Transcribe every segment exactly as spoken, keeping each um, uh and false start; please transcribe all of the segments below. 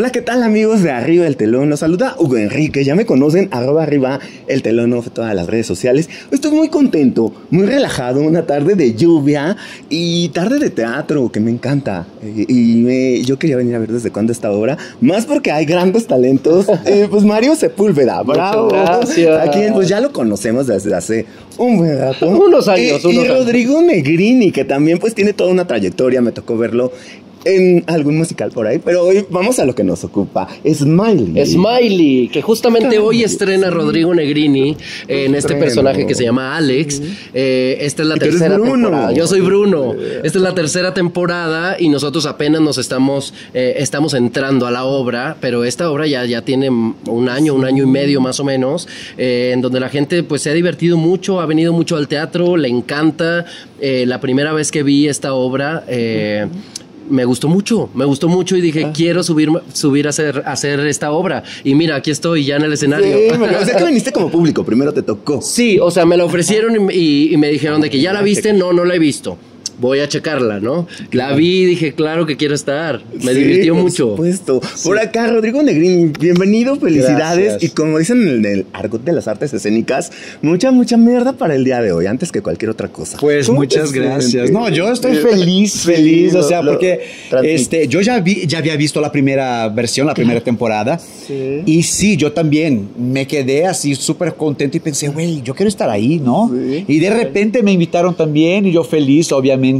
Hola, ¿qué tal, amigos de Arriba el Telón? Los saluda Hugo Enrique, ya me conocen, arroba arriba el telón en todas las redes sociales. Estoy muy contento, muy relajado, una tarde de lluvia y tarde de teatro, que me encanta. Y, y me, yo quería venir a ver desde cuándo esta obra, más porque hay grandes talentos. Eh, pues Mario Sepúlveda, bravo. Gracias. Aquí pues ya lo conocemos desde hace un buen rato. Unos años, y, unos y años. Rodrigo Negrini, que también pues tiene toda una trayectoria, me tocó verlo en algún musical por ahí, pero hoy vamos a lo que nos ocupa, Smiley. Smiley, que justamente hoy estrena Rodrigo Negrini eh, en este personaje que se llama Alex. Eh, esta es la tercera temporada. Yo soy Bruno. Esta es la tercera temporada y nosotros apenas nos estamos eh, estamos entrando a la obra, pero esta obra ya, ya tiene un año, un año y medio más o menos, eh, en donde la gente pues se ha divertido mucho, ha venido mucho al teatro, le encanta. Eh, la primera vez que vi esta obra, eh, me gustó mucho, me gustó mucho y dije, ah. quiero subir, subir a, hacer, a hacer esta obra. Y mira, aquí estoy ya en el escenario. Sí, bueno, o sea que viniste como público, primero te tocó. Sí, o sea, me la ofrecieron y, y, y me dijeron de que ya la viste, no, no la he visto. Voy a checarla, ¿no? La vi y dije, claro que quiero estar. Me sí, divirtió por mucho. Supuesto. Sí. Por acá, Rodrigo Negrini, bienvenido, felicidades. Gracias. Y como dicen en el argot de las artes escénicas, mucha, mucha mierda para el día de hoy, antes que cualquier otra cosa. Pues muchas gracias. No, yo estoy feliz, feliz, sí, o sea, lo, porque lo este, yo ya, vi, ya había visto la primera versión, la primera temporada. Sí. Y sí, yo también me quedé así súper contento y pensé, güey, yo quiero estar ahí, ¿no? Sí. Y de repente me invitaron también y yo feliz, obviamente.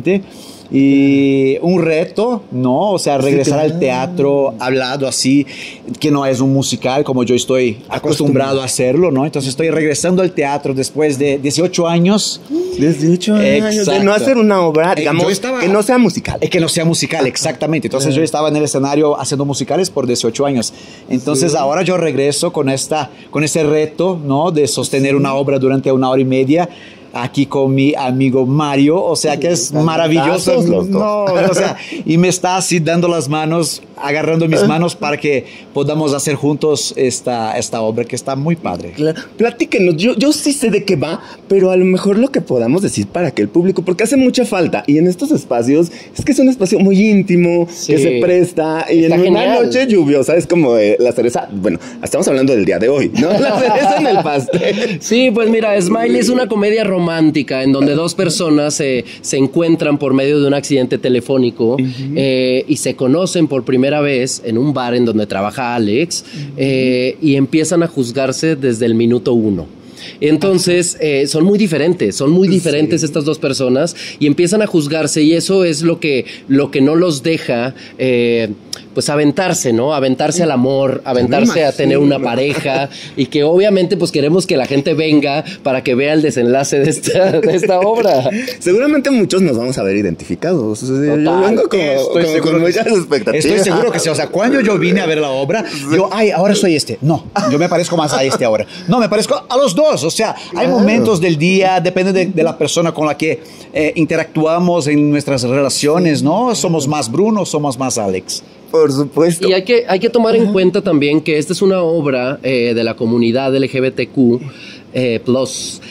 Y un reto, ¿no? O sea, regresar sí, al teatro hablado así, que no es un musical como yo estoy acostumbrado a hacerlo, ¿no? Entonces estoy regresando al teatro después de dieciocho años. dieciocho años de no hacer una obra, digamos, eh, estaba, que no sea musical. Eh, que no sea musical, exactamente. Entonces yo estaba en el escenario haciendo musicales por dieciocho años. Entonces sí. ahora yo regreso con, esta, con ese reto, ¿no? De sostener sí. una obra durante una hora y media. Aquí con mi amigo Mario, o sea que es maravilloso, no, o sea, y me está así dando las manos, agarrando mis manos para que podamos hacer juntos esta, esta obra que está muy padre. Claro. Platíquenos, yo, yo sí sé de qué va, pero a lo mejor lo que podamos decir para que el público, porque hace mucha falta, y en estos espacios, es que es un espacio muy íntimo, sí. que se presta, y está en genial. Una noche lluviosa es como eh, la cereza, bueno, estamos hablando del día de hoy, ¿no? La cereza en el pastel. Sí, pues mira, Smiley es una comedia romántica romántica en donde dos personas eh, se encuentran por medio de un accidente telefónico uh-huh. eh, y se conocen por primera vez en un bar en donde trabaja Alex uh-huh. eh, y empiezan a juzgarse desde el minuto uno. Entonces eh, son muy diferentes, son muy diferentes sí. estas dos personas y empiezan a juzgarse y eso es lo que, lo que no los deja eh, pues aventarse, ¿no? Aventarse al amor, aventarse a tener una pareja y que obviamente pues queremos que la gente venga para que vea el desenlace de esta, de esta obra. Seguramente muchos nos vamos a ver identificados. Total, yo vengo como, estoy como seguro, con muchas expectativas. Estoy seguro que sí. O sea, cuando yo vine a ver la obra, yo, ay, ahora soy este. No, yo me parezco más a este ahora. No, me parezco a los dos. O sea, hay claro. momentos del día, depende de, de la persona con la que eh, interactuamos en nuestras relaciones, ¿no? Somos más Bruno, somos más Alex. Por supuesto. Y hay que, hay que tomar en cuenta también que esta es una obra eh, de la comunidad L G B T Q eh, plus.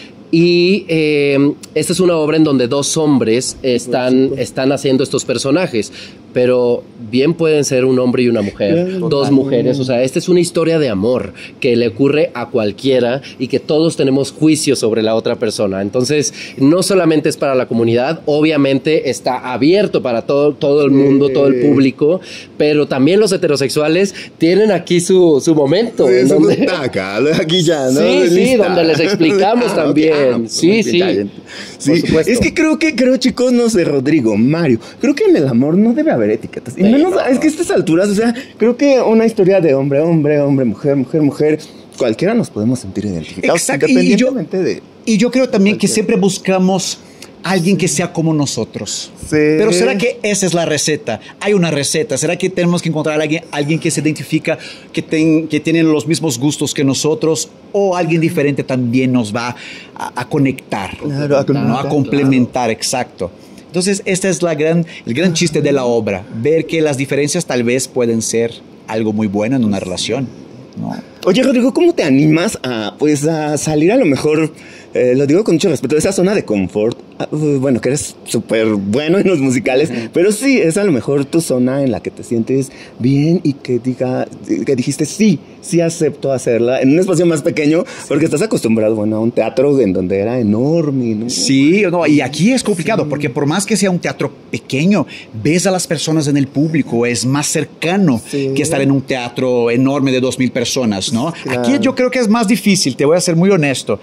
Y eh, esta es una obra en donde dos hombres están, están haciendo estos personajes, pero bien pueden ser un hombre y una mujer, claro, dos total. mujeres. O sea, esta es una historia de amor que le ocurre a cualquiera y que todos tenemos juicio sobre la otra persona. Entonces, no solamente es para la comunidad, obviamente está abierto para todo, todo el mundo, sí. todo el público, pero también los heterosexuales tienen aquí su, su momento. Sí, donde... su butaca, aquí ya, ¿no? Sí, sí, donde les explicamos ah, también. Okay. Ah, sí, sí. Sí. Es que creo que, creo, chicos, no sé, Rodrigo, Mario, creo que en el amor no debe haber etiquetas. Y menos, es que a estas alturas, o sea, creo que una historia de hombre, hombre, hombre, mujer, mujer, mujer, cualquiera nos podemos sentir identificados. Exacto. Independientemente y yo, de... Y yo creo también que siempre buscamos alguien que sea como nosotros. Sí. Pero ¿será que esa es la receta? Hay una receta. ¿Será que tenemos que encontrar a alguien, alguien que se identifica, que, ten, que tiene los mismos gustos que nosotros? ¿O alguien diferente también nos va a, a conectar? Claro, a, ¿no? a complementar, claro. Exacto. Entonces, este es la gran, el gran chiste de la obra. Ver que las diferencias tal vez pueden ser algo muy bueno en una relación, ¿no? Oye, Rodrigo, ¿cómo te animas a, pues, a salir a lo mejor, eh, lo digo con mucho respeto, de esa zona de confort bueno, que eres súper bueno en los musicales, uh-huh. pero sí, es a lo mejor tu zona en la que te sientes bien y que diga, que dijiste sí, sí acepto hacerla en un espacio más pequeño, porque estás acostumbrado, bueno, a un teatro en donde era enorme, ¿no? Sí, no, y aquí es complicado, sí. porque por más que sea un teatro pequeño, ves a las personas en el público, es más cercano sí. que estar en un teatro enorme de dos mil personas, ¿no? Claro. Aquí yo creo que es más difícil, te voy a ser muy honesto,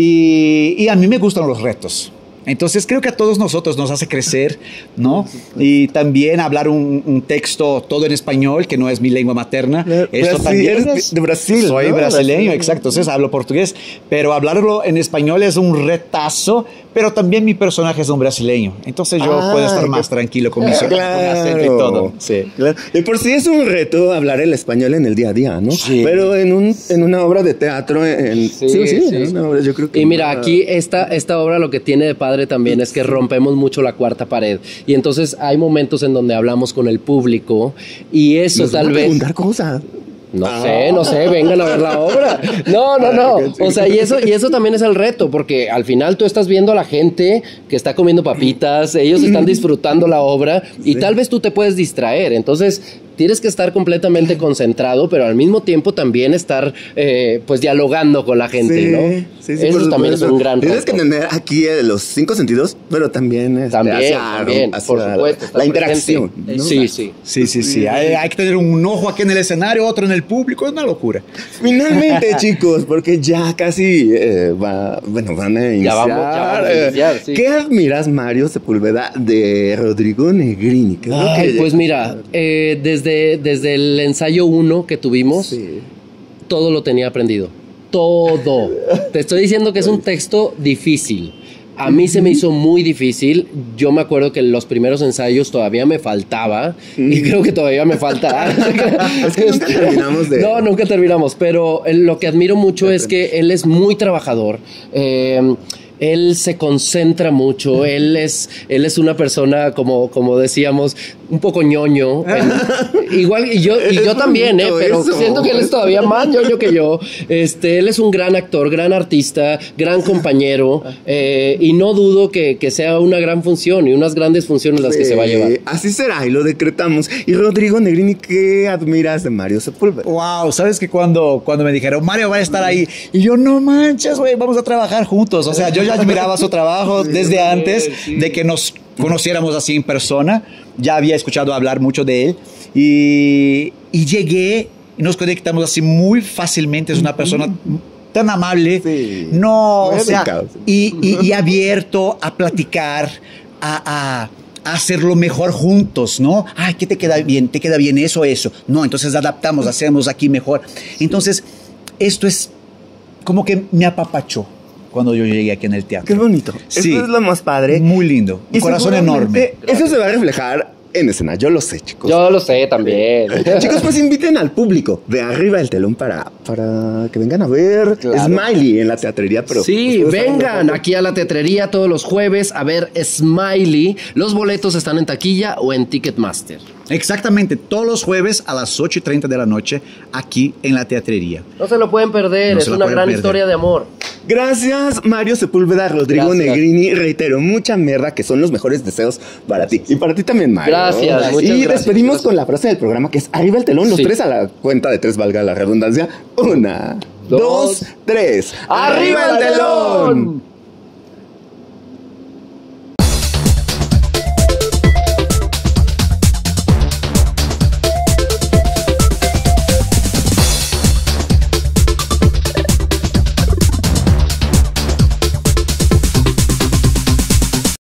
y, y a mí me gustan los retos. Entonces creo que a todos nosotros nos hace crecer, ¿no? Y también hablar un, un texto todo en español, que no es mi lengua materna. Esto Brasil, también eres es, de Brasil. Soy ¿no? brasileño, Brasil. exacto. Entonces hablo portugués, pero hablarlo en español es un retazo, pero también mi personaje es un brasileño. Entonces yo ah, puedo estar más que... tranquilo con mi claro, con acento y todo. Sí. Claro. Y por sí es un reto hablar el español en el día a día, ¿no? Sí. Pero en, un, en una obra de teatro, en, sí, sí, sí, sí. En una obra, yo creo que... Y mira, aquí esta, esta obra lo que tiene de padre también es que rompemos mucho la cuarta pared. Y entonces hay momentos en donde hablamos con el público y eso Nos tal van a vez... preguntar cosas. No ah. sé, no sé, vengan a ver la obra. No, no, no. O sea, y eso, y eso también es el reto, porque al final tú estás viendo a la gente que está comiendo papitas, ellos están disfrutando la obra y sí. tal vez tú te puedes distraer. Entonces, tienes que estar completamente concentrado, pero al mismo tiempo también estar eh, pues dialogando con la gente, sí, ¿no? Sí, sí, eso también es un gran reto. Tienes que tener aquí eh, los cinco sentidos, pero también, este, también, hacia, también hacia por supuesto, la, la interacción, ¿no? Sí, sí. Sí, sí, sí. Hay, hay que tener un ojo aquí en el escenario, otro en el público, es una locura. Finalmente, chicos, porque ya casi eh, va, bueno, van a iniciar. Ya vamos, ya vamos a iniciar, sí. ¿Qué admiras, Mario Sepúlveda, de Rodrigo Negrini? ¿Qué es lo Ay, que pues mira, eh, desde, desde el el ensayo uno que tuvimos, sí. todo lo tenía aprendido. Todo. Te estoy diciendo que es un texto difícil. A mí se me hizo muy difícil. Yo me acuerdo que en los primeros ensayos todavía me faltaba. Mm. Y creo que todavía me falta. Es que nunca terminamos de... No, nunca terminamos. Pero lo que admiro mucho es que él es muy trabajador. Eh... Él se concentra mucho, él es, él es una persona, como, como decíamos, un poco ñoño. En, igual, y yo, y yo también, eh, pero eso. Siento que él es todavía más ñoño que yo. Este, él es un gran actor, gran artista, gran compañero, eh, y no dudo que, que sea una gran función y unas grandes funciones las sí, que se va a llevar. Así será, y lo decretamos. Y Rodrigo Negrini, ¿qué admiras de Mario Sepúlveda? Wow, ¿sabes que cuando, cuando me dijeron, Mario va a estar ahí? Y yo, no manches, güey, vamos a trabajar juntos. O sea, yo ya admiraba su trabajo sí, desde antes sí, sí. de que nos conociéramos así en persona. Ya había escuchado hablar mucho de él. Y, y llegué y nos conectamos así muy fácilmente. Es una persona tan amable. Sí. No, o sea, y, y, y abierto a platicar, a... a hacerlo mejor juntos, ¿no? Ay, ¿qué te queda bien? ¿Te queda bien eso, eso? No, entonces adaptamos, hacemos aquí mejor. Entonces, esto es como que me apapachó cuando yo llegué aquí en el teatro. Qué bonito. Sí. Esto es lo más padre. Muy lindo. Un corazón enorme. Eso se va a reflejar en escena. Yo lo sé, chicos. Yo lo sé también. Chicos, pues inviten al público de arriba del telón para, para que vengan a ver claro. Smiley en la teatrería. Pero sí, vengan aquí a la teatrería todos los jueves a ver Smiley. Los boletos están en taquilla o en Ticketmaster. Exactamente, todos los jueves a las ocho y treinta de la noche aquí en la teatrería. No se lo pueden perder, no es una gran perder. historia de amor. Gracias, Mario Sepúlveda, Rodrigo Gracias. Negrini. Reitero, mucha mierda, que son los mejores deseos para ti. Y para ti también, Mario. Gracias, muchas Y gracias. despedimos gracias. con la frase del programa, que es arriba el telón, los sí. tres a la cuenta de tres, valga la redundancia. Una, dos, dos tres. ¡Arriba el telón!